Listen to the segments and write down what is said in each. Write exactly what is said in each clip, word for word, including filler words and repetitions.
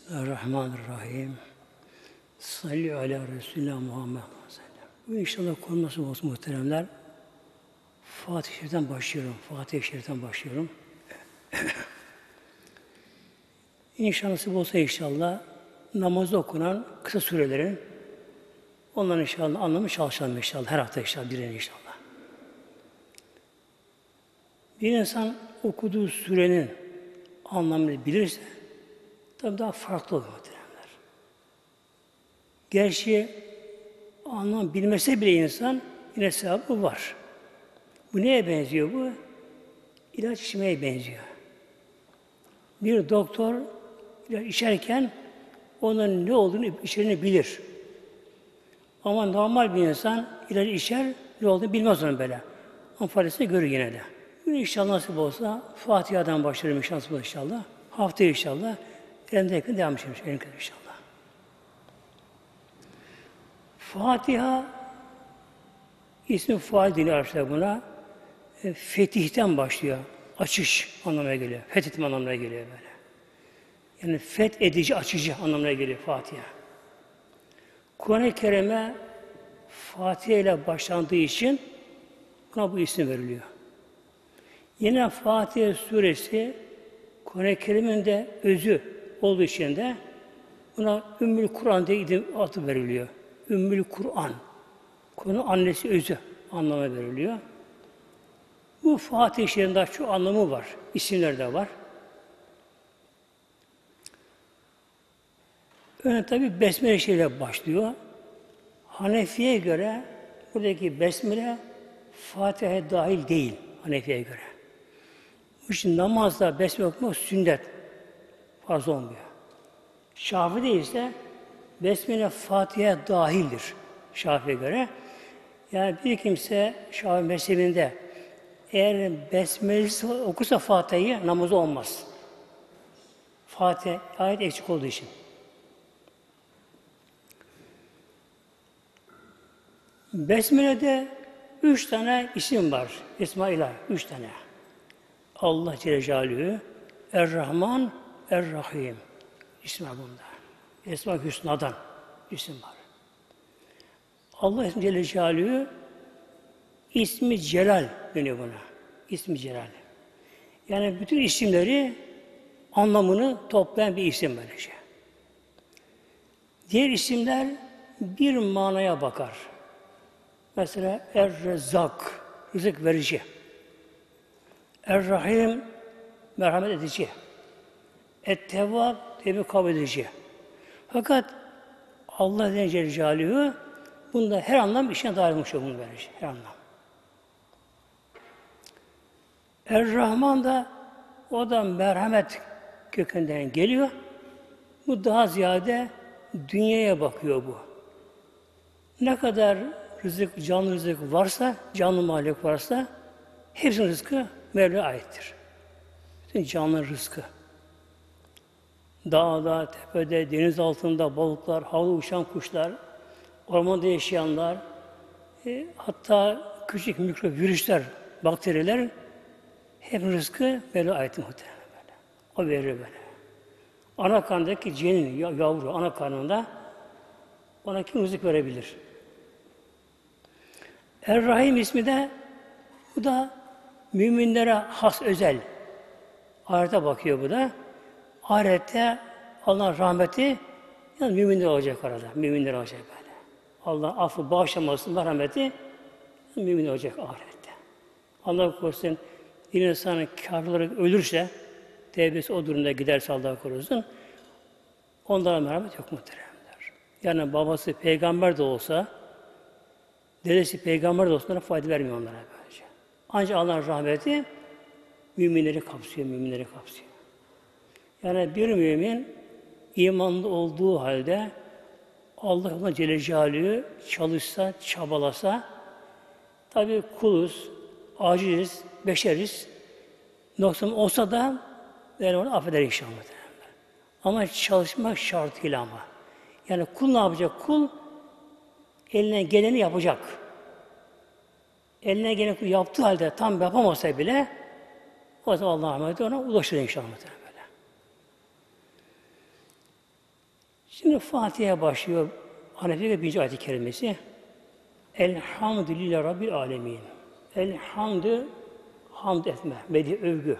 Bismillahirrahmanirrahim. Salli ala Resulullah Muhammed. Bu inşallah konu nasıl olsun muhteremler? Fatih-i Şerif'ten başlıyorum. Fatih-i Şerif'ten başlıyorum. İnşallah nasip olsa inşallah namazda okunan kısa surelerin onların inşallah anlamı çalışalım inşallah. Her hafta inşallah birini inşallah. Bir insan okuduğu surenin anlamını bilirse tabii daha farklı olur muhtemelenler. Gerçi anlam bilmese bile insan yine sevabı var. Bu neye benziyor bu? İlaç içmeye benziyor. Bir doktor ilaç içerken onun ne olduğunu içeriğini bilir. Ama normal bir insan ilacı içer, ne olduğunu bilmez onun böyle. Ama faydasını görür yine de. Bugün inşallah nasip olsa Fatiha'dan başlarım inşallah inşallah. Haftaya inşallah elimde yakın devam edeceğim inşallah. Fatiha ismi faal dili arkadaşlar buna. E, fetihten başlıyor. Açış anlamına geliyor. Fethetme anlamına geliyor böyle. Yani fethedici, açıcı anlamına geliyor Fatiha. Kur'an-ı Kerim'e Fatiha ile başlandığı için buna bu isim veriliyor. Yine Fatiha suresi Kur'an-ı Kerim'in de özü olduğu için de buna Ümmül Kur'an diye adı veriliyor. Ümmül Kur'an. Kur'an'ın annesi özü anlamına veriliyor. Bu Fatih-i Şerif'in daha çok anlamı var. İsimler de var. Önce tabi Besmele şeyle başlıyor. Hanefi'ye göre buradaki Besmele Fatiha'ya dahil değil Hanefi'ye göre. Bu için namazda Besmele okumak sünnet. Farz olmuyor. Şafii'de ise Besmele Fatiha'ya dahildir Şafii'ye göre. Yani bir kimse Şafii mezhebinde eğer Besmele'si okursa Fatiha'yı namazı olmaz. Fatiha ayet eksik olduğu için. Besmele'de üç tane isim var. İsmail'a üç tane. Allah Celle Celaluhu, Er-Rahman, Er-Rahim. İsim var bunda. Esma-i Hüsna'dan isim var. Allah Celle Celaluhu ismi Celal deniyor buna. İsmi Celal. Yani bütün isimleri anlamını toplayan bir isim böylece. Diğer isimler bir manaya bakar. Mesela Er-Rezzak, rızık verici. Er-Rahim, merhamet edici. Et-Tevvab, tevbe kabul edici. Fakat Allah Celle Celaluhu bunda her anlam işine dahil olmuş bunu verir. Her anlam. Er-Rahman da o da merhamet kökünden geliyor. Bu daha ziyade dünyaya bakıyor bu. Ne kadar rızık, canlı rızık varsa, canlı mahluk varsa hepsinin rızkı Mevla'ya aittir. Bütün canlı rızkı. Dağda, tepede, deniz altında balıklar, havada uçan kuşlar, ormanda yaşayanlar, e, hatta küçük mikrovirüsler, bakteriler hep rızkı Mevla'ya ait muhtemelen böyle. O verir böyle. Ana karnındaki cenin, yavru, ana karnında ona kim rızık verebilir? Er-Rahim ismi de bu da müminlere has özel. Ahirete bakıyor bu da. Ahirette Allah'ın rahmeti yani müminler olacak arada. Müminler olacak böyle. Allah affı, bağışlaması, rahmeti müminler olacak ahirette. Allah korusun bir insanın kâfir olarak ölürse tevbesi o durumda giderse Allah korusun onlara merhamet yok muhteremler. Yani babası peygamber de olsa dedesi peygamber de olsa onlara fayda vermiyor onlara böylece. Ancak Allah'ın rahmeti müminleri kapsıyor, müminleri kapsıyor. Yani bir mümin imanlı olduğu halde Allah Celle Celaluhu çalışsa, çabalasa tabi kuluz, aciziz, beşeriz. Noksan olsa da yani onu affeder inşallah. Ama çalışmak şartıyla ama. Yani kul ne yapacak? Kul eline geleni yapacak. Eline geleni yaptığı halde tam yapamasa bile o zaman Allah'a emanet ona ulaşır inşallah. Böyle. Şimdi Fatiha'ya başlıyor. Hanefi'de birinci ayet-i kerimesi. Elhamdülillah Rabbil alemin. Elhamdü, hamd etme, medih, övgü.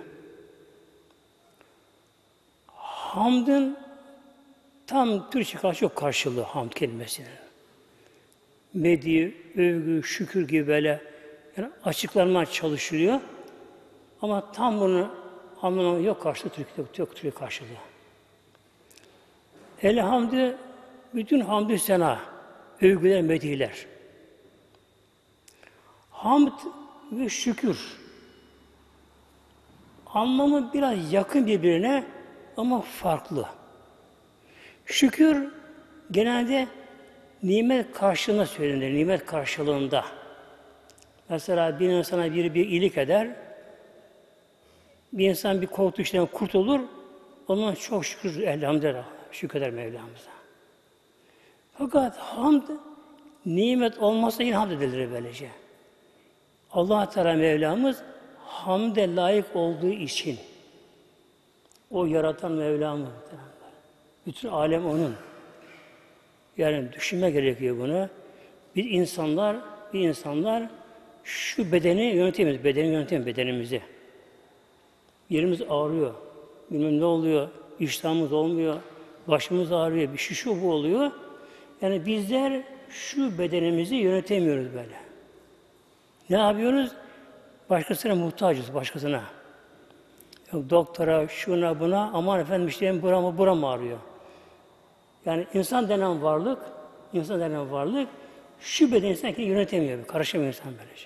Hamdın tam Türkçe karşı yok karşılığı hamd kelimesinin. Medih, övgü, şükür gibi böyle yani açıklanmaya çalışılıyor. Ama tam bunu anlamı yok karşılığı Türkçe yok, yok Türkçe karşılığı. Elhamdü, bütün hamdü sena, övgüler, medihler. Hamd ve şükür. Anlamı biraz yakın birbirine ama farklı. Şükür genelde nimet karşılığında söylenir, nimet karşılığında. Mesela bir insana biri bir iyilik eder, bir insan bir korktuğu işten kurtulur, ondan çok şükür, elhamdülillah, şükreder Mevlamıza. Fakat hamd, nimet olmazsa yine hamd edilir böylece. Allah Teala Mevlamız hamde layık olduğu için o yaratan Mevlamız. Bütün alem onun. Yani düşünme gerekiyor bunu. Biz insanlar, bir insanlar şu bedeni yönetemiyoruz. Bedeni yönetemiyoruz bedenimizi. Yerimiz ağrıyor. Bilmem ne oluyor. İştahımız olmuyor. Başımız ağrıyor. Bir şu şu bu oluyor. Yani bizler şu bedenimizi yönetemiyoruz böyle. Ne yapıyoruz? Başkasına muhtacız, başkasına. Yok doktora, şuna buna, aman efendim işte buram, buram ağrıyor. Yani insan denen varlık, insan denen varlık, şu bedeni sanki yönetemiyor, karışamıyor insan böylece.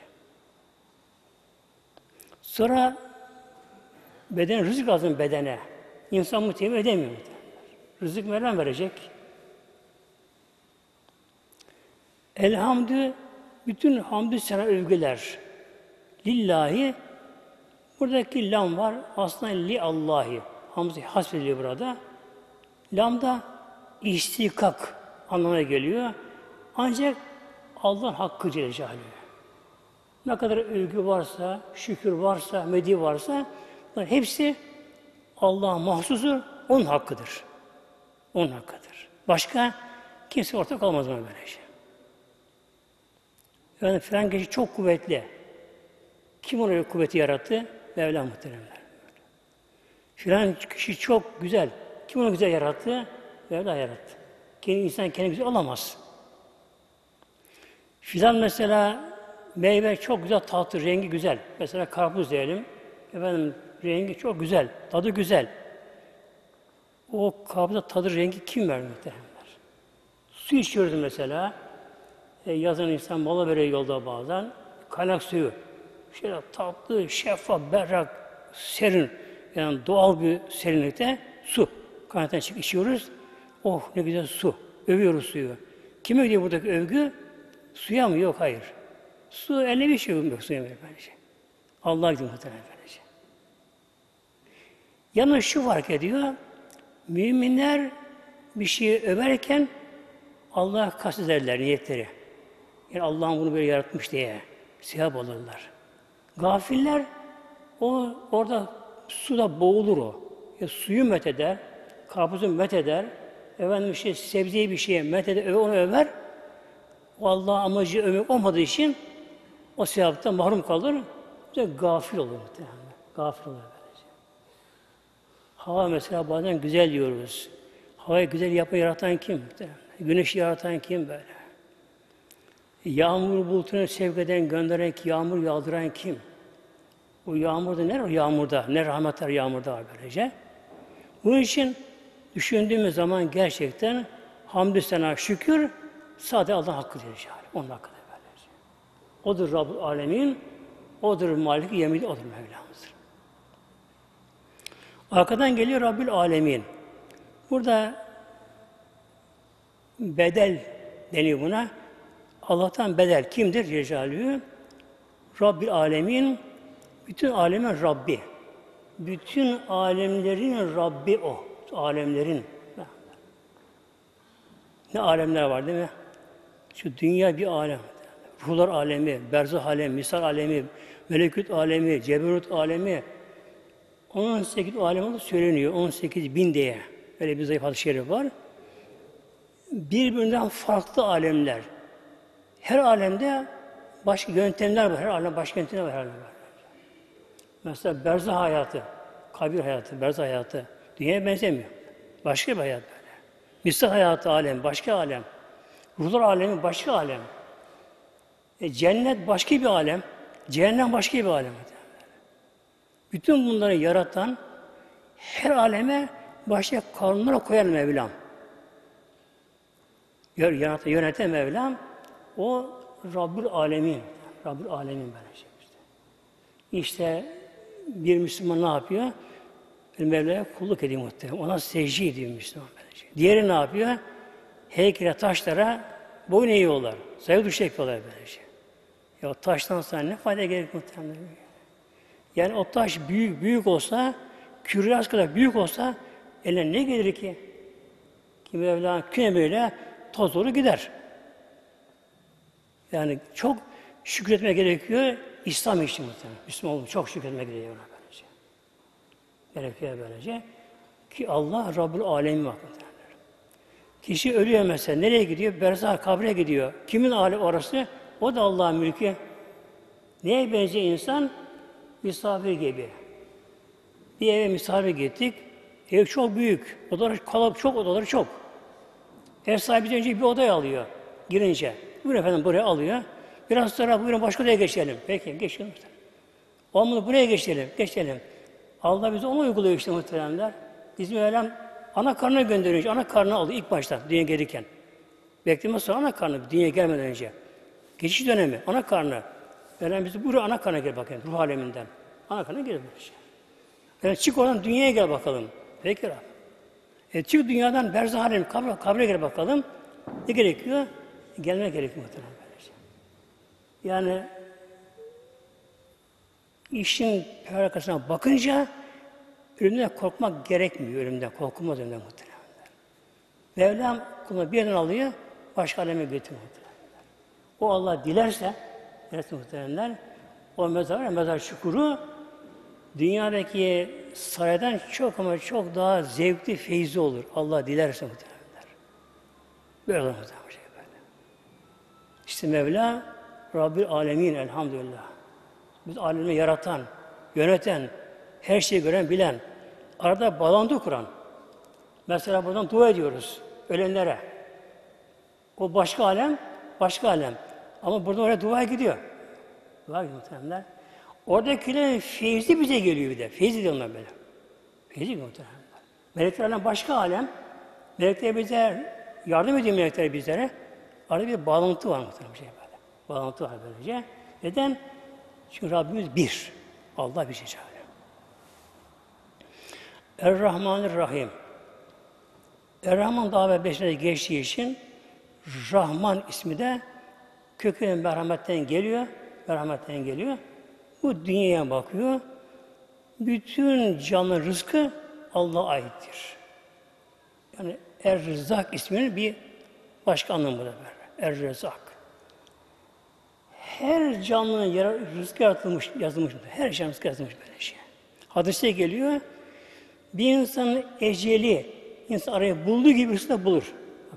Sonra beden, rızık lazım bedene. İnsan muhtemeyi edemiyor. Rızık Mevlam verecek. Elhamdü, bütün hamdü sana övgüler. Lillahi, buradaki lam var, aslında li Allahi. Hamd hasbediliyor burada. Lam da istikak anlamına geliyor. Ancak Allah'ın hakkı Celle Celaluhu. Ne kadar övgü varsa, şükür varsa, medih varsa, bunlar hepsi Allah'a mahsustur, onun hakkıdır. Onun hakkıdır. Başka kimse ortak olmaz ona böylece. Yani filan kişi çok kuvvetli. Kim ona kuvveti yarattı? Mevla muhteremler. Filan kişi çok güzel. Kim onu güzel yarattı? Mevla yarattı. Kendi insan kendi güzel olamaz. Filan mesela meyve çok güzel, tatlı, rengi güzel. Mesela karpuz diyelim. Efendim rengi çok güzel, tadı güzel. O karpuzda tadı, rengi kim verdi muhteremler? Su içiyoruz mesela. E, yazın insan mola veriyor yolda bazen. Kaynak suyu. Şöyle tatlı, şeffaf, berrak, serin. Yani doğal bir serinlikte su. Kaynaktan çıkıp içiyoruz. Oh ne güzel su. Övüyoruz suyu. Kime gidiyor buradaki övgü? Suya mı? Yok, hayır. Su eline bir şey yok suya böylece. Allah'a gidiyor muhtemelen böylece. Yalnız şu fark ediyor. Müminler bir şeyi överken Allah'a kastederler niyetleri. Yani Allah'ın bunu böyle yaratmış diye sevap alırlar. Gafiller o orada suda boğulur o. Ya suyu metheder, karpuzu metheder, efendim bir şey sebzeyi bir şeye metheder, onu över. O Allah amacı ömek olmadığı için o sevaptan mahrum kalır. Bir de gafil olur muhtemelen. Gafil olur böylece. Hava mesela bazen güzel diyoruz. Havayı güzel yapı yaratan kim muhtemelen? Güneşi yaratan kim böyle? Yağmur bulutunu sevk eden, gönderen, yağmur yağdıran kim? O yağmurda ne var yağmurda? Ne rahmetler yağmurda var böylece. Bunun için düşündüğümüz zaman gerçekten hamdü sena şükür sadece Allah'ın hakkı diyeceğiz. Onun hakkıdır böylece. Odur Rabbül Alemin, odur Malik-i Yemin, odur Mevlamızdır. Arkadan geliyor Rabbül Alemin. Burada bedel deniyor buna. Allah'tan bedel kimdir? Cecalü. Rabbil Alemin, bütün alemin Rabbi. Bütün alemlerin Rabbi o. Alemlerin. Ne alemler var değil mi? Şu dünya bir alem. Ruhlar alemi, berzah alemi, misal alemi, melekut alemi, ceberut alemi. on sekiz alem olduğu söyleniyor. on sekiz bin diye. Böyle bir zayıf hadis-i şerif var. birbirinden farklı alemler. Her alemde başka yöntemler var. Her alem başka yöntemler var. Her alem var. Mesela berzah hayatı, kabir hayatı, berzah hayatı dünyaya benzemiyor. Başka bir hayat böyle. Misal hayatı alem, başka alem. Ruhlar alemi başka alem. E, cennet başka bir alem. Cehennem başka bir alem. Bütün bunları yaratan, her aleme başka kanunlara koyan Mevlam. Yaratan, yöneten Mevlam, o Rabbül Alemin. Rabbül Alemin böyle şey işte. İşte bir Müslüman ne yapıyor? Bir Mevla'ya kulluk ediyor muhtemelen. Ona secde ediyor Müslüman böylece. Diğeri ne yapıyor? Heykele, taşlara boyun eğiyorlar. Saygı duruşu yapıyorlar böylece. Ya o taştan sonra ne fayda gerek muhtemelen? Yani o taş büyük büyük olsa, küryas kadar büyük olsa eline ne gelir ki? Ki Mevla'nın küne böyle toz olur gider. Yani çok şükretme gerekiyor İslam için muhtemelen. Müslüman olmak çok şükretme gerekiyor böylece. Gerekiyor böylece. Ki Allah Rabbül Alemin var. Kişi ölüyor mesela. Nereye gidiyor? Berzah kabre gidiyor. Kimin alemi orası? O da Allah'ın mülkü. Neye benziyor insan? Misafir gibi. Bir eve misafir gittik. Ev çok büyük. Odalar kalabalık, çok odaları çok. Ev sahibi önce bir odaya alıyor. Girince. Buyurun efendim buraya alıyor. Biraz sonra buyurun başka odaya geçelim. Peki geçelim. Olmadı buraya geçelim. Geçelim. Allah bize onu uyguluyor işte muhteremler. Bizim Mevlam ana karnına gönderiyor. Ana karnına alıyor ilk başta dünya gelirken. Bekleme sonra ana karnı dünyaya gelmeden önce. Geçiş dönemi ana karnı. Mevlam bizi buraya ana karnına gel bakayım ruh aleminden. Ana karnına gel böyle şey. Yani çık oradan dünyaya gel bakalım. Peki Rabbim. E çık dünyadan berzah alemi kabre, kabre gel bakalım. Ne gerekiyor? Gelme gerekiyor muhtemelen böylece. Yani işin arkasına bakınca ölümden korkmak gerekmiyor. Ölümden korkulmaz ölümden muhtemelen. Mevlam kulunu bir yerden alıyor, başka aleme götürüyor muhtemelen. O Allah dilerse, dilerse muhtemelenler, o mezar, mezar çukuru dünyadaki saraydan çok ama çok daha zevkli, feyizli olur. Allah dilerse muhtemelenler. Böyle olur muhtemelen. İşte Mevla, Rabbül Alemin elhamdülillah. Biz alemi yaratan, yöneten, her şeyi gören, bilen, arada bağlantı kuran. Mesela buradan dua ediyoruz ölenlere. O başka alem, başka alem. Ama buradan oraya dua gidiyor. Dua gidiyor muhtemelenler. Oradakilerin feyzi bize geliyor bir de. Feyzi diyor onlar böyle. Feyzi diyor muhtemelenler. Meleklerle başka alem. Melekler bize yardım ediyor melekler bizlere. Arada bir bağlantı var muhtemelen şey böyle. Bağlantı var böylece. Neden? Çünkü Rabbimiz bir. Allah bir şey çağırıyor. Er-Rahmanir-Rahim. Er-Rahman daha ve beşine geçtiği için Rahman ismi de kökünün merhametten geliyor. Merhametten geliyor. Bu dünyaya bakıyor. Bütün canlı rızkı Allah'a aittir. Yani Er-Rızak isminin bir başka anlamı da böyle. Er-Rızak. Her canlının yer, rızkı yaratılmış, yazılmış. Her canlı rızkı yazılmış böyle şey. Hadise geliyor. Bir insanın eceli, insan arayı bulduğu gibi rızkı bulur.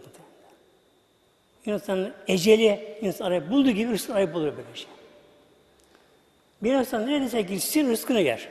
İnsanın eceli, insan arayı bulduğu gibi rızkı arayı bulur böyle şey. Bir insan neredeyse gitsin rızkını yer.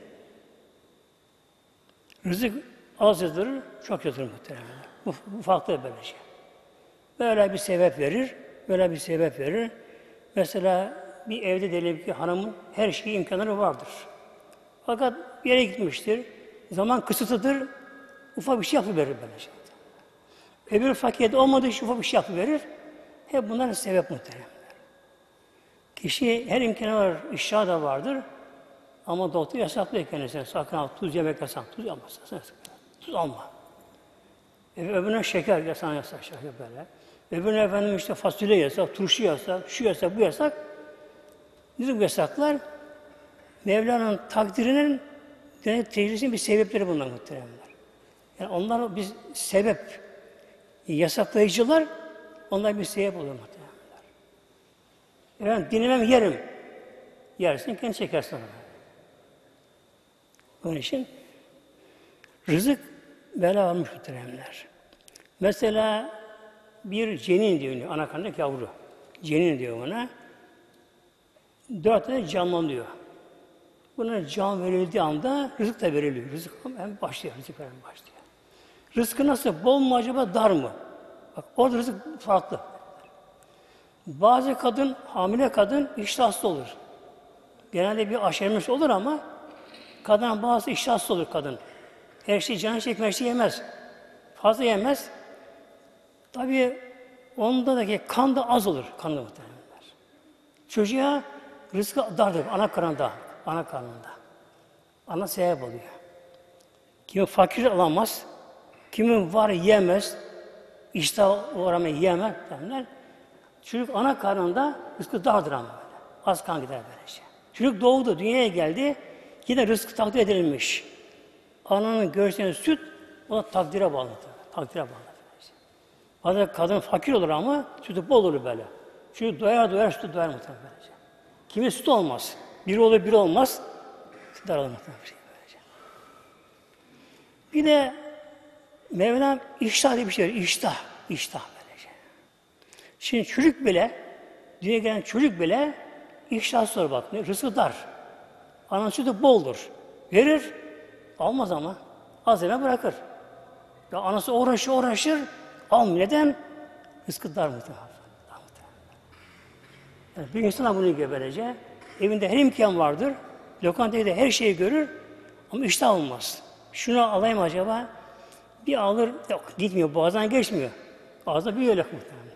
Rızık az yazılır, çok yazılır muhtemelen. Bu, bu farklı böyle şey. Böyle bir sebep verir, böyle bir sebep verir. Mesela bir evde diyelim ki hanımın her şeyi imkanları vardır. Fakat bir yere gitmiştir, zaman kısıtlıdır, ufak bir şey yapıverir böyle şey. Öbür fakirde olmadığı için ufak bir şey yapıverir. Hep bunların sebep muhtemelen. Kişi her imkanı var, iştahı da vardır. Ama doktor yasaklıyor kendisine. Sakın al, tuz yemek yasak, tuz almazsın. Tuz alma. E, öbürüne şeker yasak, yasak, şeker böyle. Öbürüne efendim işte fasulye yasak, turşu yasak, şu yasak, bu yasak. Nedir bu yasaklar? Mevla'nın takdirinin tecrisinin bir sebepleri bunlar muhteremler. Yani onlar biz sebep, yasaklayıcılar, onlar bir sebep oluyor muhteremler. Yani dinlemem yerim. Yersin, kendi çekersin. Onun için rızık bela almış muhteremler. Mesela bir cenin diyor, ana karnındaki yavru. Cenin diyor ona. Dört tane canlanıyor. Buna can verildiği anda rızık da veriliyor. Rızık hem başlıyor, rızık hemen başlıyor. Rızkı nasıl? Bol mu acaba, dar mı? Bak orada rızık farklı. Bazı kadın, hamile kadın iştahsız olur. Genelde bir aşermiş olur ama kadın bazı iştahsız olur kadın. Her şey canı çekmez, her şey yemez. Fazla yemez. Tabii onda da kan da az olur. Kanı muhtemelen. Çocuğa rızkı dardır. Ana karnında. Ana karnında. Ana sebep oluyor. Kimi fakir alamaz. Kimin var yiyemez. İştah uğramaya yiyemez. Derler. Çocuk ana karnında rızkı dardır ama böyle. Az kan gider böylece. Çocuk doğdu, dünyaya geldi. Yine rızkı takdir edilmiş. Ananın göğsünden süt, o da takdire bağlı. Takdire bağlı. Bazen kadın fakir olur ama sütü bol olur böyle. Çocuk doyar doyar sütü doyar muhtemelen böylece. Kimi süt olmaz. Biri olur biri olmaz. Süt alır muhtemelen böylece. Bir de Mevlam iştah diye bir şey var. İştah. İştah böylece. Şimdi çocuk bile, dünyaya gelen çocuk bile iştah sor bak. Rızkı dar. Ananın sütü boldur. Verir. Almaz ama. Az yeme bırakır. Ya anası uğraşır uğraşır. Almıyor. Neden? Rızkı dar muhtemelen. Yani bir insan bunu gibi böylece. Evinde her imkan vardır. Lokantayı da her şeyi görür. Ama iştah olmaz. Şunu alayım acaba? Bir alır. Yok gitmiyor. Boğazdan geçmiyor. Ağzına bir öyle muhtemelen.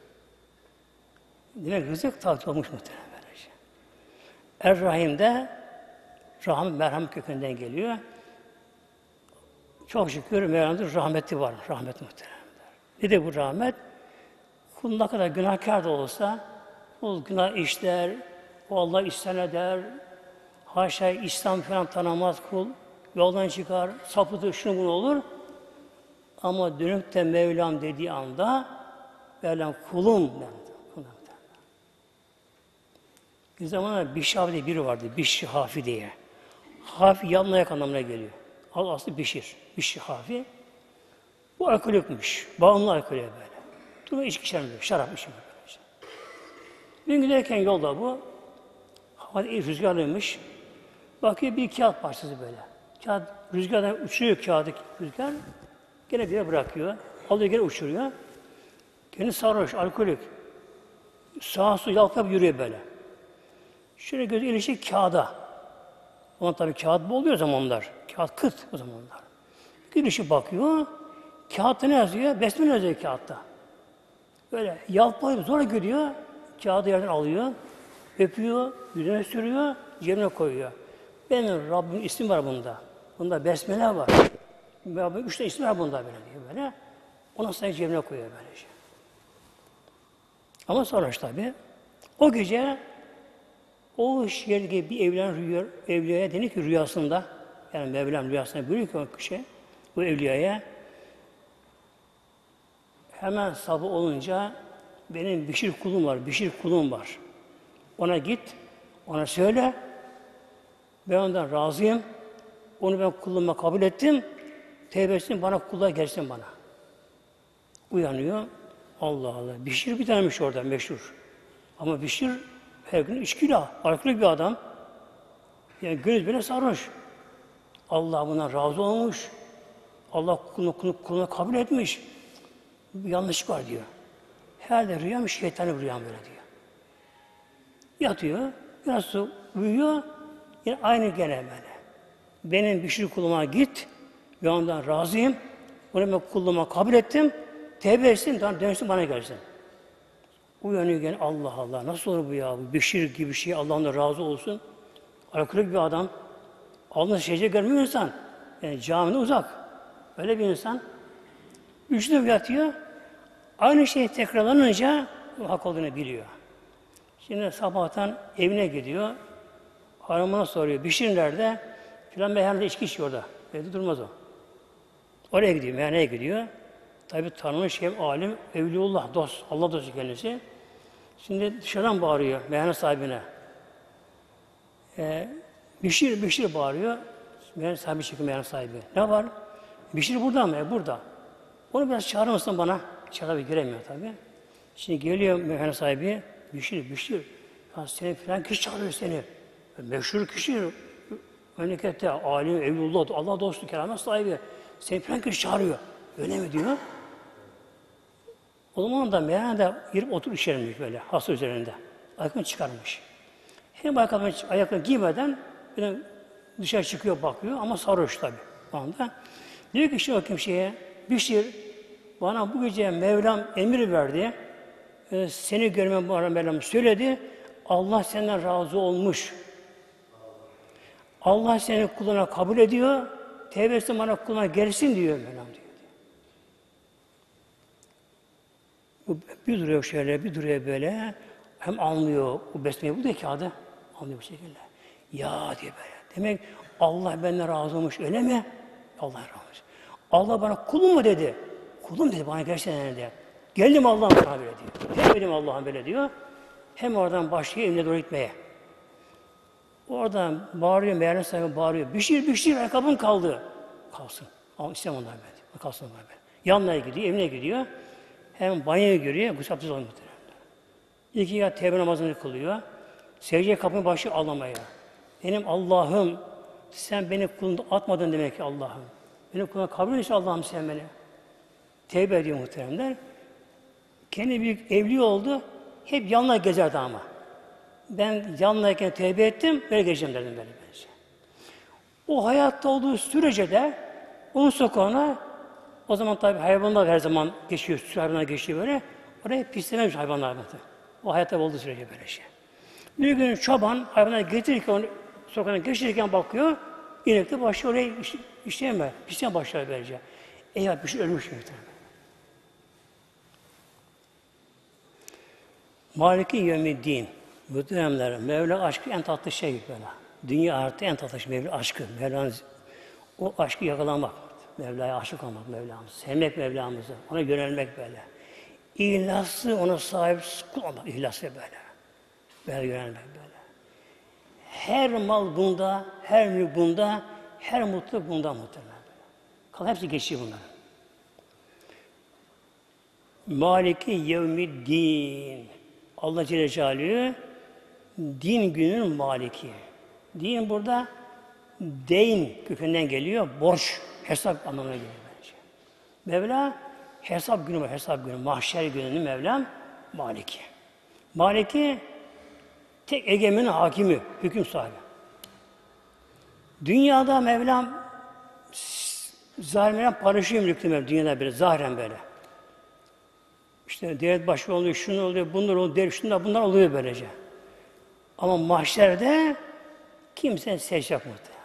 Demek rızık takdir olmuş muhtemelen böylece. Er-Rahim'de rahmet, merhamet kökünden geliyor. Çok şükür Mevlam'da rahmeti var. Rahmet muhtemelen. Nedir bu rahmet? Kul ne kadar günahkar da olsa, kul günah işler, o Allah isyan eder, haşa İslam falan tanımaz kul, yoldan çıkar, sapıtır, şunu bunu olur. Ama dönüp de Mevlam dediği anda, Mevlam kulum der. Bir zamanlar Bişir diye biri vardı, Bişir Hafi diye. Hafi yanına yak anlamına geliyor. Aslı Bişir, Bişir Hafi. Bu alkolikmiş, bağımlı alkolüye böyle. Durumu içki içemiyor, şarap içmiyor. Bir gün giderken yolda bu, hava rüzgarlıymış. Bakıyor bir kağıt parçası böyle. Kağıt rüzgardan uçuyor kağıdı rüzgar. Gene bir yere bırakıyor. Alıyor gene uçuruyor. Gene sarhoş, alkolik. Sağa sola yalpıp yürüyor böyle. Şöyle gözü ilişki kağıda. Ona tabii kağıt bol oluyor zamanlar. Kağıt kıt o zamanlar. Girişi bakıyor. Kağıtta ne yazıyor? Besmele yazıyor kağıtta. Böyle yalpayıp zor gidiyor. Kağıdı yerden alıyor. Öpüyor, yüzüne sürüyor, cebine koyuyor. Benim Rabbim ismi var bunda. Bunda besmele var. Rabbim üç tane ismi var bunda böyle diyor böyle. Ona sayı cebine koyuyor böylece. Ama sonra tabii o gece o şehirde bir evlen rüya, evliyaya denir ki rüyasında, yani Mevlam rüyasında buyuruyor ki o kişi, bu evliyaya hemen sabah olunca benim Bişir kulum var, Bişir kulum var. Ona git, ona söyle, ben ondan razıyım, onu ben kulluğuma kabul ettim, tevbesini bana kulluğa gelsin bana. Uyanıyor, Allah Allah, Bişir bir tanemiş orada meşhur. Ama Bişir her gün içkiyle, alkolik bir adam. Yani göz bile sarhoş. Allah bundan razı olmuş. Allah kulunu, kulunu, kulunu kabul etmiş. Bir yanlışlık var diyor. Herhalde rüyam şeytani bir rüyam böyle diyor. Yatıyor, biraz sonra uyuyor, yine aynı gene böyle. Benim Bişir kuluma git, ve ondan razıyım, onu ben kulluğuma kabul ettim, tevbe etsin, dönsün bana gelsin. Uyanıyor gene, Allah Allah, nasıl olur bu ya, bu Bişir gibi bir şey, Allah'ın da razı olsun. Alkolik bir adam, Allah'ın secde görmüyor insan, yani camide uzak, öyle bir insan. Üçüne yatıyor, aynı şey tekrarlanınca hak olduğunu biliyor. Şimdi sabahtan evine gidiyor, hanımına soruyor, Bişir nerede? Filan meyhanede içki içiyor orada, evde durmaz o. Oraya gidiyor, meyhaneye gidiyor. Tabi tanınmış hem alim, evliullah, dost, Allah dostu kendisi. Şimdi dışarıdan bağırıyor meyhane sahibine. Ee, Bişir, Bişir bağırıyor. Meyhane sahibi çıkıyor, meyhane sahibi. Ne var? Bişir burada mı? E, burada. Onu biraz çağırır mısın bana? içeri giremiyor tabii. Şimdi geliyor meyhane sahibi, Bişir, Bişir. Ya seni falan kişi çağırıyor seni. Meşhur kişi, memlekette alim, evlullah, Allah dostu, keramet sahibi. Seni falan kişi çağırıyor. Öyle mi diyor? O zaman da meyhanede girip oturup içermiş böyle, hasta üzerinde. Ayakkabını çıkarmış. Hem ayakkabını, ayakkabını giymeden böyle dışarı çıkıyor, bakıyor ama sarhoş tabii o anda. Diyor ki işte o kimseye, Bişir, bana bu gece Mevlam emir verdi. Ee, seni görmem bana Mevlam söyledi. Allah senden razı olmuş. Allah seni kuluna kabul ediyor. Tevbesi bana kuluna gelsin diyor Mevlam diyor. Bu bir duruyor şöyle, bir duruyor böyle. Hem anlıyor, bu besmeyi bu da kağıdı. Anlıyor bu şekilde. Ya diyor böyle. Demek Allah benden razı olmuş öyle mi? Allah razı olmuş. Allah bana kulum mu dedi? Kulum dedi bana gerçekten dedi. Geldim Allah'ım bana böyle diyor. Hem benim Allah'ım böyle diyor. Hem oradan başlıyor evine doğru gitmeye. Oradan bağırıyor, meyhane sahibi bağırıyor. Bişir, Bişir, ayakkabın kaldı. Kalsın. Ama istemem onlar böyle. Kalsın onlar böyle. Yanına gidiyor, evine gidiyor. Hem banyoya giriyor, gusül abdest alıyor. İki ya tevbe namazını kılıyor. Secdeye kapını başlıyor ağlamaya. Benim Allah'ım, sen beni kulunda atmadın demek ki Allah'ım. Beni kuluna kabul etsin Allah'ım sen beni. Tevbe ediyor muhteremler. Kendi büyük evli oldu. Hep yanına gezerdi ama. Ben yanındayken tevbe ettim, böyle geçeceğim derdim böyle bence. O hayatta olduğu sürece de onun sokağına, o zaman tabii hayvanlar her zaman geçiyor, sürü hayvanlar geçiyor böyle. Oraya pislememiş hayvanlar. O hayatta olduğu sürece böyle şey. Bir gün çoban hayvanları getirirken, onu sokağına geçirirken bakıyor, inek de başlıyor oraya iş, işleyemez. Pislemeye başlıyor böylece. Eyvah bir şey ölmüş muhtemelen. Maliki Yevmiddin. Muhteremler, Mevla aşkı en tatlı şey böyle. Dünya artı en tatlı şey Mevla aşkı. Mevla'nın o aşkı yakalamak. Mevla'ya aşık olmak Mevlamızı. Sevmek Mevlamızı. Ona yönelmek böyle. İhlaslı ona sahip kul olmak. İhlaslı böyle. Böyle yönelmek böyle. Her mal bunda, her mülk bunda, her mutluluk bunda muhtemelen böyle. Kal hepsi geçiyor bunların. Maliki Yevmiddin. Allah Celle Celaluhu din günün maliki. Din burada deyn kökünden geliyor. Borç, hesap anlamına geliyor bence. Mevla hesap günü var, hesap günü. Mahşer gününün Mevlam maliki. Maliki tek egemenin hakimi, hüküm sahibi. Dünyada Mevlam zalimlerden paylaşıyor mülkü Mevlam. Dünyada böyle, zahiren böyle. İşte devlet başkanı oluyor, şunu oluyor, bunlar oluyor, şunlar, bunlar oluyor böylece. Ama mahşerde kimse seç yok muhtemelen.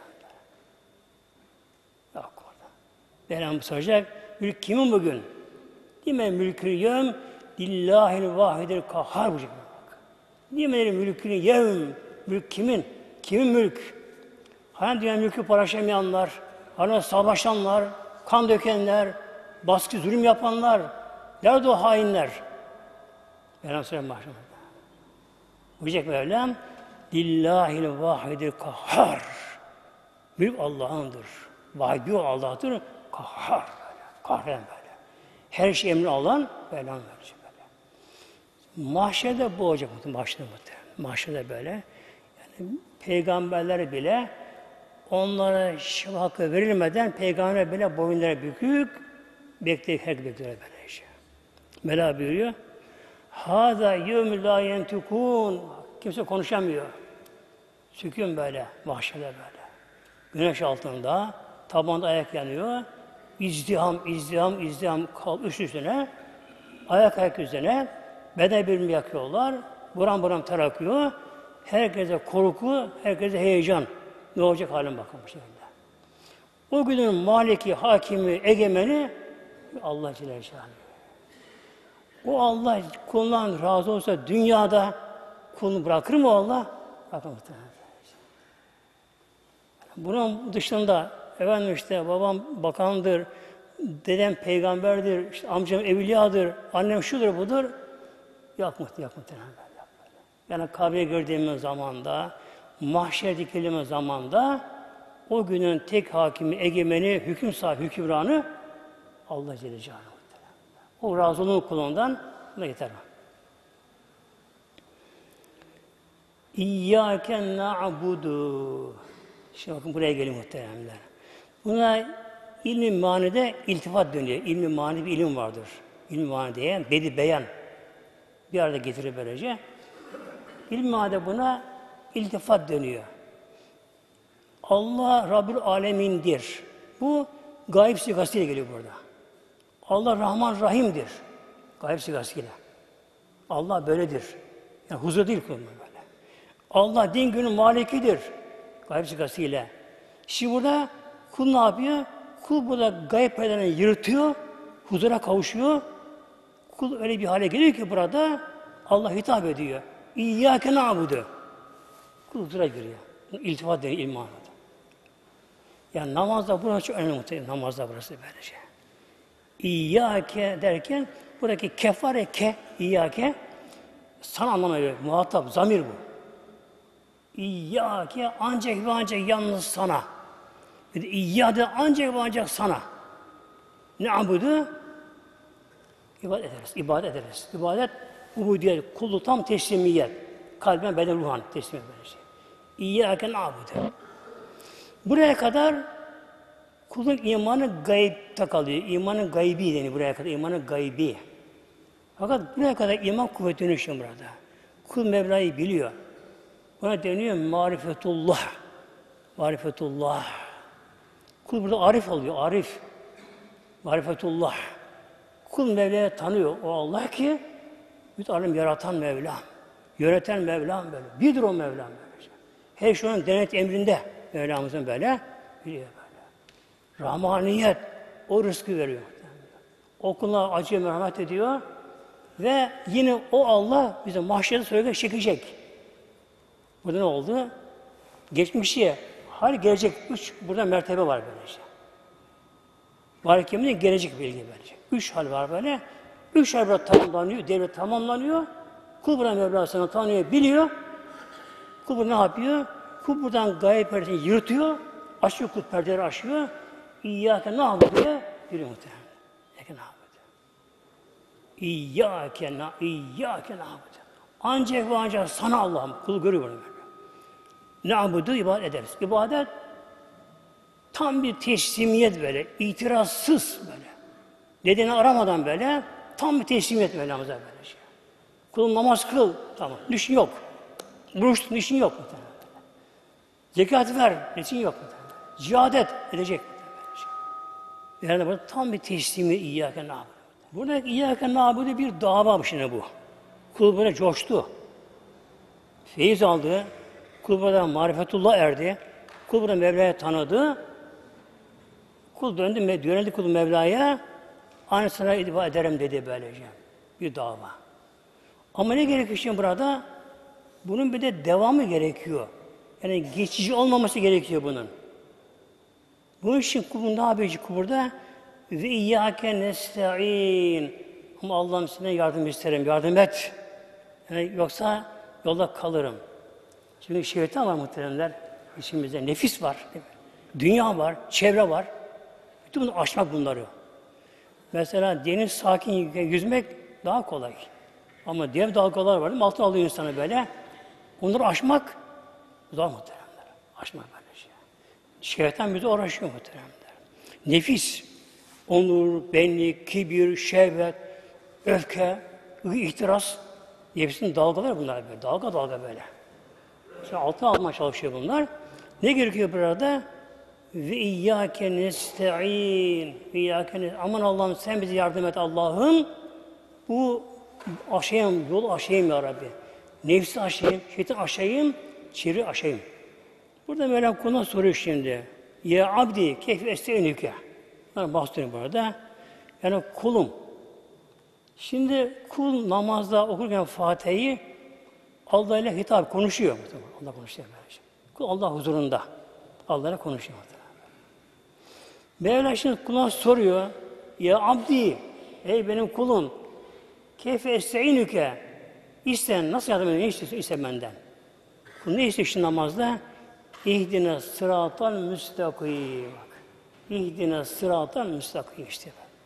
Yok orada. Mevlam soracak, mülk kimin bugün? Değil mi mülkü yevm, lillahil vahidil kahhar buyacak. Değil mi mülkü yevm, mülk kimin? Kimin mülk? Hani dünya mülkü paylaşamayanlar, hani savaşanlar, kan dökenler, baskı, zulüm yapanlar, nerede o hainler? Mevlam soracak mahşerde. Buyacak Mevlam, lillahil vahidil kahhar. Mülk Allah'ındır. Vahid bir Allah'tır. Kahhar böyle. Kahren böyle. Her şey emri alan Mevlam verecek böyle. Mahşerde bu olacak muhtemelen. Mahşerde muhtemelen. Mahşerde böyle. Yani peygamberler bile onlara şifa hakkı verilmeden peygamber bile boyunları bükük bekleyip her bekliyor böyle şey. Mevla buyuruyor. Hâzâ yevmü lâ yentikûn. Kimse konuşamıyor. Sükun böyle, mahşerde böyle. Güneş altında, tabanda ayak yanıyor. İzdiham, izdiham, izdiham kal üst üstüne. Ayak ayak üzerine. Beden birbirini yakıyorlar. Buram buram ter akıyor. Herkese korku, herkese heyecan. Ne olacak halim bakın bu şekilde. O günün maliki, hakimi, egemeni Allah Celle Celaluhu. O Allah kulundan razı olsa dünyada kulunu bırakır mı Allah? Bırakır mı? Bunun dışında efendim işte babam bakandır, dedem peygamberdir, işte amcam evliyadır, annem şudur budur. Yok mu? Yok mu? Yani kabre gördüğümüz zamanda, mahşer dikildiğimiz zamanda o günün tek hakimi, egemeni, hüküm sahibi, hükümranı Allah Celle Celaluhu. O razı olun kulundan, buna yeter. İyyâke na'budu. Şimdi bakın buraya gelin muhteremler. Buna ilmi manide iltifat dönüyor. İlmi mani bir ilim vardır. İlmi mani diye bedi beyan bir arada getirir böylece. İlmi manide buna iltifat dönüyor. Allah Rabbül Alemin'dir. Bu gayb sigasıyla geliyor burada. Allah Rahman Rahim'dir. Gayb sigasıyla. Allah böyledir. Yani huzur değil kulun böyle. Allah din günün malikidir. Gayb sigasıyla. Şimdi burada kul ne yapıyor? Kul burada gayb perdelerini yırtıyor, huzura kavuşuyor. Kul öyle bir hale geliyor ki burada Allah hitap ediyor. İyyâke na'budu. Kul huzura giriyor. İltifat deniyor ilmanada. Yani namazda burası çok önemli muhtemelen. Namazda burası böylece. İyyâke derken buradaki kefare ke, İyyâke sana anlamına geliyor. Muhatap, zamir bu. İyyâke ancak ve ancak yalnız sana. İyyâde ancak ve ancak sana. Ne abudu? İbadet ederiz. İbadet ederiz. İbadet, ubudiyet, kulluk tam teslimiyet. Kalben, beden, ruhan teslimiyet böyle şey. İyyâke na'budu. Buraya kadar kulun imanı gaybta kalıyor. İmanın gaybi deniyor buraya kadar. İmanın gaybi. Fakat buraya kadar iman kuvvet dönüşüyor burada. Kul Mevla'yı biliyor. Buna deniyor marifetullah. Marifetullah. Kul burada arif oluyor. Arif. Marifetullah. Kul Mevla'yı tanıyor. O Allah ki bütün alem yaratan Mevla. Yöneten Mevlam böyle. Birdir o Mevlam böyle. Her şey onun denet emrinde. Mevlamızın böyle biliyor böyle. Rahmaniyet o rızkı veriyor. O kuluna acı merhamet ediyor ve yine o Allah bize mahşerde söyleyecek, çekecek. Burada ne oldu? Geçmişe, hayır gelecek üç burada mertebe var böyle işte. Var kimde gelecek bilgi böylece. Üç hal var böyle. Üç hal burada tamamlanıyor, devlet tamamlanıyor. Kul burada Mevlasını tanıyor, biliyor. Kul burada ne yapıyor? Kul buradan gayb perdesini yırtıyor, aşıyor kul perdeleri aşıyor. İyyâke na'budu diye yürüyor muhtemelen. İyyâke na'budu. İyyâke na'budu. İyyâke na'budu. Ancak ve ancak sana Allah'ım. Kul görüyor bunu böyle. Na'budu ibadet ederiz. İbadet tam bir teslimiyet böyle, itirazsız böyle. Nedeni aramadan böyle, tam bir teslimiyet Mevlamıza böyle şey. Kul namaz kıl, tamam. Düşün yok. Oruç düşün yok muhtemelen. Zekat ver, için yok mu? Cihad et, edecek mi? Yani burada tam bir teslimi İyyâke na'budu. Buradaki İyyâke na'budu bir dava şimdi bu. Kul böyle coştu. Feyiz aldı. Kul burada marifetullah erdi. Kul burada Mevla'yı tanıdı. Kul döndü, yöneldi kul Mevla'ya. Aynı sana ibadet ederim dedi böylece. Bir dava. Ama ne gerekiyor şimdi burada? Bunun bir de devamı gerekiyor. Yani geçici olmaması gerekiyor bunun. Bunun için kulun ne yapacak burada? Ve iyyâke nesta'in. Ama Allah'ım senden yardım isterim, yardım et. Yani yoksa yolda kalırım. Çünkü şeytan var muhteremler. İçimizde nefis var. Dünya var, çevre var. Bütün bunu aşmak bunları. Mesela deniz sakin yüzmek daha kolay. Ama dev dalgalar var, altına alıyor insanı böyle. Onları aşmak zor muhteremler. Aşmak böyle şey. Şeytan bize uğraşıyor muhteremler. Nefis, onur, benlik, kibir, şehvet, öfke, ihtiras. Nefsin dalgaları bunlar böyle. Dalga dalga böyle. Şimdi altına almaya çalışıyor bunlar. Ne gerekiyor burada? Ve iyyâke nesta'in. Ve iyyâke nesta'in. Aman Allah'ım sen bize yardım et Allah'ım. Bu aşayım, yol aşayım ya Rabbi. Nefsi aşayım, şeytan aşayım, çeviri aşayım. Burada Mevlam kuluna soruyor şimdi. Ya abdi keyfi esteinüke. Yani bahsediyorum burada. Yani kulum. Şimdi kul namazda okurken Fatiha'yı Allah ile hitap konuşuyor. Allah konuşuyor böyle. Kul Allah huzurunda. Allah ile konuşuyor. Mevla şimdi kuluna soruyor. Ya abdi, ey benim kulum. Keyfe esteinüke. İsten, nasıl yardım edin? Ne istiyorsun? İste benden. Kul ne istiyor şimdi namazda? İhdine sıratal müstakim. İhdine sıratal müstakim işte.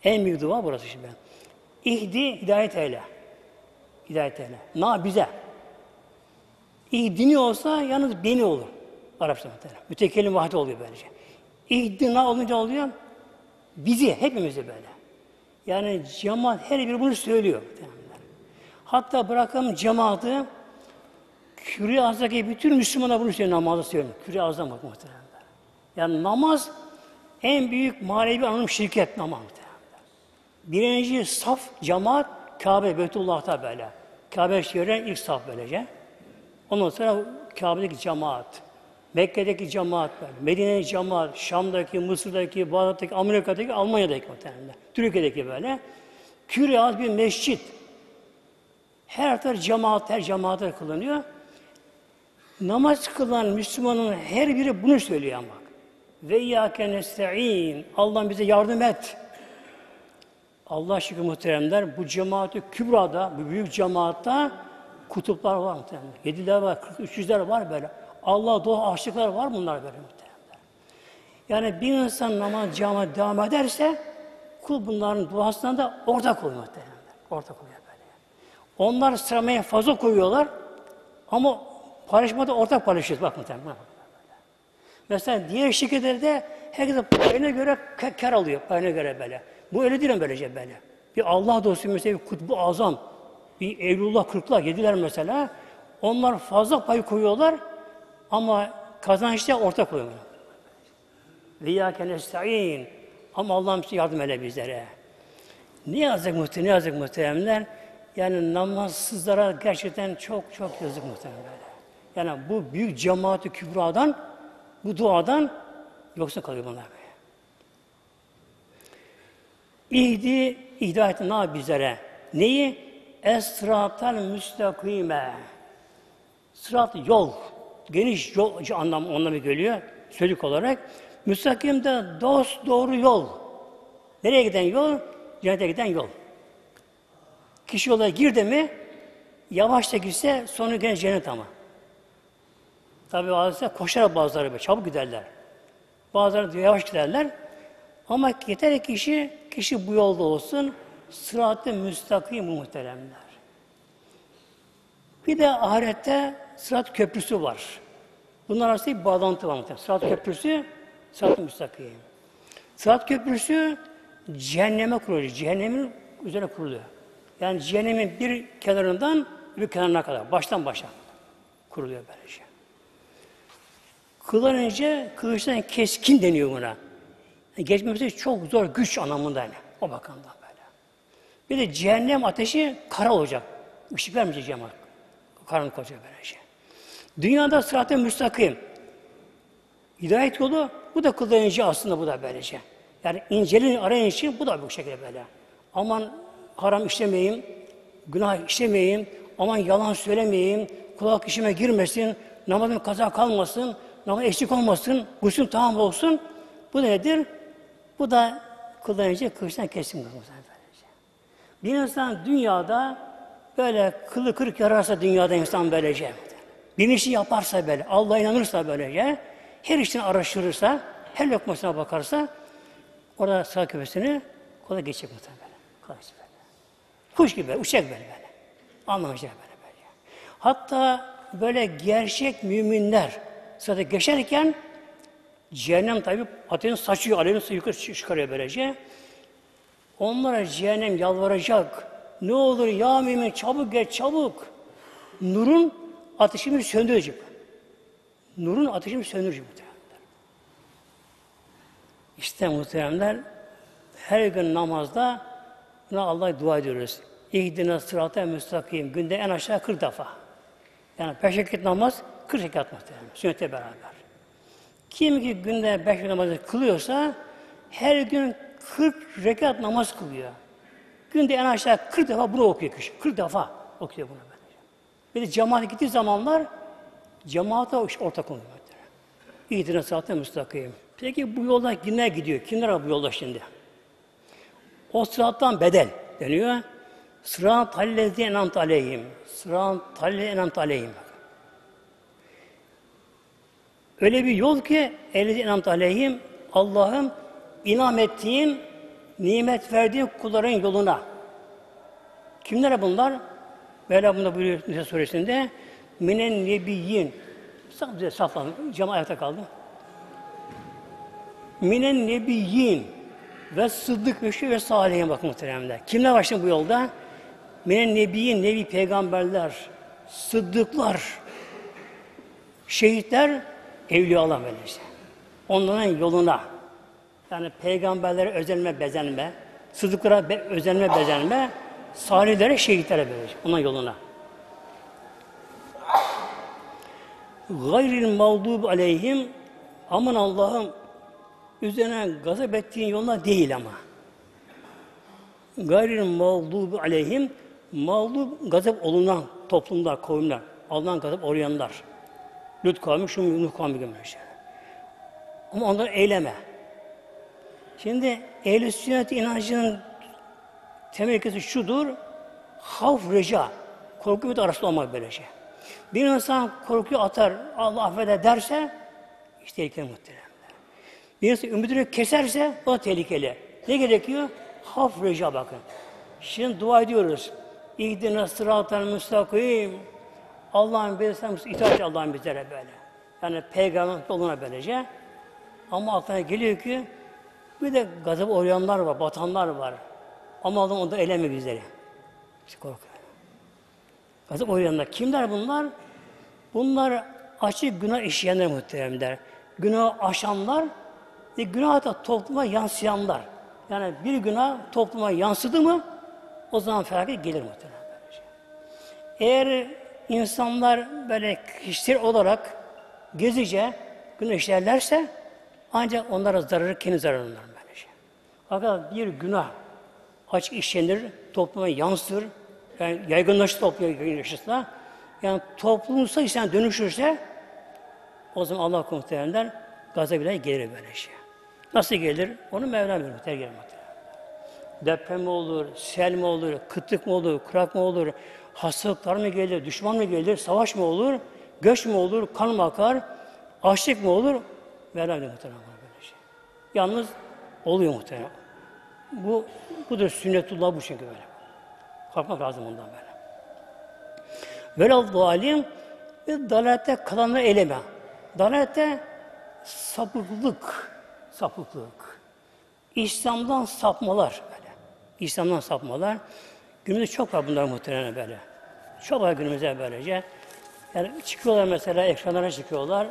En büyük dua burası şimdi. İhdi hidayet eyle. Hidayet eyle. Na bize. İhdini olsa yalnız beni olur. Arapça muhtemelen. Mütekellim vahdi oluyor böylece. İhdina olunca oluyor. Bizi, hepimizi böyle. Yani cemaat her biri bunu söylüyor. Hatta bırakalım cemaati, Küre Azam'daki bütün Müslümanlar bunu söylüyor, namazı söylüyor. Küre Azam muhtemelen. Yani namaz en büyük manevi anlam şirket namaz muhtemelen. Birinci saf cemaat Kabe, Beytullah'ta böyle. Kabe şehrinden ilk saf böylece. Ondan sonra Kabe'deki cemaat, Mekke'deki cemaat, Medine'deki cemaat, Şam'daki, Mısır'daki, Bağdat'taki, Amerika'daki, Almanya'daki muhtemelen. Türkiye'deki böyle. Küre az bir mescit. Her taraf cemaat, her cemaate kılınıyor. Namaz kılan Müslümanın her biri bunu söylüyor ama. Ve iyyâke nesta'in. Allah'ım bize yardım et. Allah şükür muhteremler, bu cemaat-i kübrada, bu büyük cemaatta kutuplar var muhteremler. Yediler var, kırk üç yüzler var böyle. Allah doğa aşıklar var bunlar böyle muhteremler. Yani bir insan namaz cemaat devam ederse kul bunların duasından da ortak oluyor muhteremler. Ortak oluyor böyle. Onlar sıramaya fazla koyuyorlar ama paylaşmada ortak paylaşıyoruz. Bak muhteremler. Mesela diğer şirketlerde herkes payına göre kar alıyor, payına göre böyle. Bu öyle değil böylece böyle. Bir Allah dostu mesela bir kutbu azam, bir Evlullah kırklar, yediler mesela. Onlar fazla pay koyuyorlar ama kazançta ortak koyuyorlar. Ve iyyâke nesta'in. Ama Allah'ım size yardım eyle bizlere. Ne yazık muhtemelen, ne yazık muhteremler? Yani namazsızlara gerçekten çok çok yazık muhtemelen böyle. Yani bu büyük cemaat-i kübradan, bu duadan yoksa kalıyor bunlar böyle. İhdi, hidayet na bizlere. Neyi? Es-sıratal müstakime. Sırat yol. Geniş yol anlamı onunla geliyor. Sözlük olarak. Müstakim de dost doğru yol. Nereye giden yol? Cennete giden yol. Kişi yola girdi mi yavaş da gitse sonu gene cennet ama. Tabi bazıları koşar bazıları böyle. Çabuk giderler. Bazıları yavaş giderler. Ama yeter ki kişi, kişi bu yolda olsun, sırat-ı müstakim muhteremler. Bir de ahirette sırat köprüsü var. Bunlar arasında bir bağlantı var muhterem. Sırat köprüsü, sırat-ı müstakim. Sırat köprüsü cehenneme kuruluyor. Cehennemin üzerine kuruluyor. Yani cehennemin bir kenarından bir kenarına kadar, baştan başa kuruluyor böylece. Kıldan önce kılıçtan keskin deniyor buna. Yani geçmesi çok zor, güç anlamında yani. O bakımdan böyle. Bir de cehennem ateşi kara olacak. Işık vermeyecek cehennem. Karanlık olacak böylece. Dünyada sırat-ı müstakim. Hidayet yolu, bu da kıldan önce aslında bu da böylece. Yani incelin arayın için bu da bu şekilde böyle. Aman haram işlemeyeyim, günah işlemeyeyim, aman yalan söylemeyeyim, kulak işime girmesin, namazım kaza kalmasın, namaz eksik olmasın, gusül tamam olsun. Bu nedir? Bu da kıldan önce kılıçtan kesim. Bir insan dünyada böyle kılı kırık yararsa dünyada insan böylece, bir işi yaparsa böyle, Allah'a inanırsa böylece, her işini araştırırsa, her lokmasına bakarsa, orada sağ köpesini kolay geçecek muhtemelen. Kolay geçecek böyle. Kuş gibi, uçacak böyle böyle. Anlamayacak böyle böyle. Hatta böyle gerçek müminler sırada geçerken cehennem tabi ateşini saçıyor, alevini yukarı çıkarıyor böylece. Onlara cehennem yalvaracak. Ne olur ya mümin çabuk geç çabuk. Nurun ateşimi söndürecek. Nurun ateşimi söndürecek muhtemelen. İşte muhteremler her gün namazda buna Allah'a dua ediyoruz. İhdina sırat-ı müstakim. Günde en aşağı kırk defa. Yani beş rekat namaz kırk rekat muhterem. Sünnete beraber. Kim ki günde beş namazı kılıyorsa her gün kırk rekat namaz kılıyor. Günde en aşağı kırk defa bunu okuyor kişi. kırk defa okuyor bunu. Bir de cemaate gittiği zamanlar cemaate ortak oluyor. İhdina sırat-ı müstakim. Peki bu yolda kimler gidiyor? Kimler var bu yolda şimdi? O sırattan bedel deniyor. Sırat hallezi enamte aleyhim. Sırat hallezi enamte aleyhim. Öyle bir yol ki ellezi enamte aleyhim Allah'ım inam ettiğim nimet verdiği kulların yoluna. Kimlere bunlar? Mevla bunda buyuruyor Nisa suresinde. Minen nebiyyin. Sadece saflan, cam ayakta kaldı. Minen nebiyyin ve sıddık ve şu ve salihin bakın muhteremler. Kimler var şimdi bu yolda? Minen nebiyyin, nebi peygamberler, sıddıklar, şehitler, evliyalar böylece. Onların yoluna. Yani peygamberlere özenme, bezenme, sıddıklara be, özenme, bezenme, salihlere, şehitlere böylece. Onun yoluna. Gayril mağdub aleyhim, aman Allah'ım üzerine gazap ettiğin yoluna değil ama. Gayril mağdub aleyhim, mağdub gazap olunan toplumlar, kavimler, Allah'ın gazap uğrayanlar. Lut kavmi, şu Nuh kavmi gibi şey. Ama onları eyleme. Şimdi ehl-i sünnet inancının temel ilkesi şudur, havf reca, korku ve arasında olmak böyle şey. Bir insan korkuyu atar, Allah affeder derse, işte tehlikeli muhteremler. Bir insan ümidini keserse, o da tehlikeli. Ne gerekiyor? Havf reca bakın. Şimdi dua ediyoruz. İhdine sıratel müstakim. Allah'ın bizden itaat Allah'ın bizlere böyle. Yani peygamber yoluna böylece. Ama aklına geliyor ki bir de gazap uğrayanlar var, batanlar var. Ama Allah onda eyleme bizleri. İşte korkuyor. Gazap uğrayanlar. Kimler bunlar? Bunlar açık günah işleyenler muhteremler. Günah aşanlar ve günah da topluma yansıyanlar. Yani bir günah topluma yansıdı mı o zaman felaket gelir muhteremler. Eğer insanlar böyle kişisel olarak gezice günah işlerlerse ancak onlara zararı kendi zararından böylece. Fakat bir günah açık işlenir, topluma yansır, yani yaygınlaşır topluma yaygınlaşırsa, yani toplumsal işten dönüşürse o zaman Allah muhtemelenler gazabıyla gelir böyle şey. Nasıl gelir? Onu Mevlam bilir muhtemelen gelir muhtemelen. Deprem mi olur, sel mi olur, kıtlık mı olur, kurak mı olur, hastalıklar mı gelir, düşman mı gelir, savaş mı olur, göç mü olur, kan mı akar, açlık mı olur? Mevlam bilir muhtemelen böyle şey. Yalnız oluyor muhtemelen. Bu, budur sünnetullah bu çünkü böyle. Korkmak lazım ondan böyle. Velal zalim ve dalalette kalanları eleme. Dalalette sapıklık, sapıklık. İslam'dan sapmalar böyle. İslam'dan sapmalar. Günümüzde çok var bunlar muhtemelen böyle. Çok var günümüzde böylece. Yani çıkıyorlar mesela ekranlara çıkıyorlar.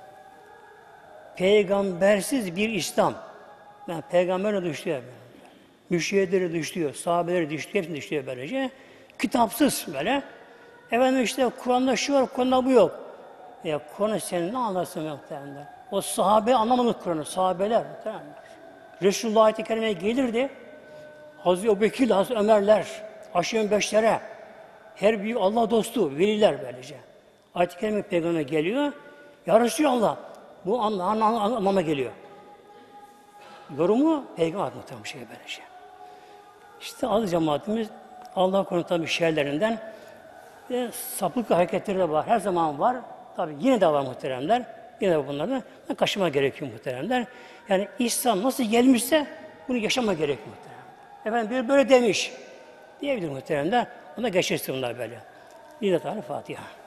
Peygambersiz bir İslam. Yani peygamberle düşüyor böyle. Müşriyeleri düşüyor, sahabeleri düşüyor, hepsini düşüyor böylece. Kitapsız böyle. Efendim işte Kur'an'da şu var, Kur'an'da bu yok. Ya Kur'an'ı sen ne anlarsın muhtemelen? O sahabe anlamadı Kur'an'ı, sahabeler muhtemelen. Resulullah ayet-i kerimeye gelirdi. Hazreti Ebubekir, Hazreti Ömerler, Aşiren Beşlere, her büyük Allah dostu, veliler böylece. Ayet-i kerime peygamber geliyor. Ya Resulallah, bu anlama geliyor. Yorumu peygamber muhtemelen bir şey böylece. İşte az cemaatimiz Allah konusu tabii şeylerinden ve sapık hareketleri de var. Her zaman var. Tabii yine de var muhteremler. Yine de bunlardan kaçınma gerekiyor muhteremler. Yani İslam nasıl gelmişse bunu yaşama gerekiyor muhteremler. Efendim bir böyle demiş diyebilir muhteremler. Ona geçirsin bunlar böyle. Bir de Fatiha.